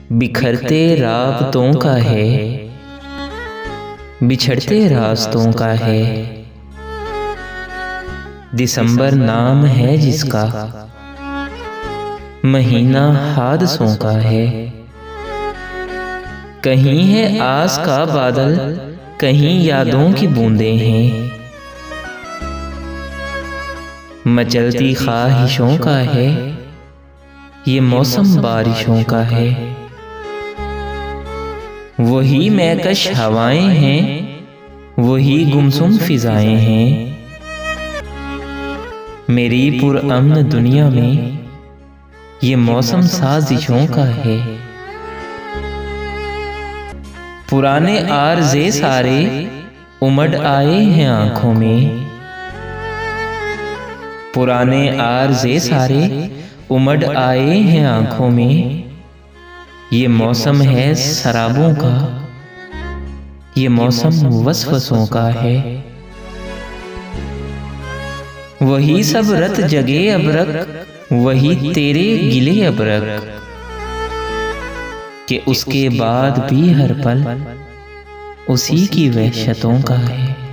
बिखरते राबतों का है, बिछड़ते रास्तों का है। दिसंबर नाम है जिसका, महीना हादसों का है। कहीं है आस का बादल, कहीं यादों की बूंदें हैं। मचलती ख्वाहिशों का है, ये मौसम बारिशों का है। वही महकश हवाएं हैं, वही गुमसुम फिजाएं हैं। मेरी पुरअमन दुनिया में ये मौसम साजिशों का है। पुराने आरज़े सारे उमड़ आए हैं आंखों में। पुराने आरज़े सारे उमड़ आए हैं आंखों में। ये मौसम है शराबों का, ये मौसम वसवसों का है। वही सब रत जगे अबरक, वही तेरे गिले अबरक, कि उसके बाद भी हर पल उसी की वहशतों का है।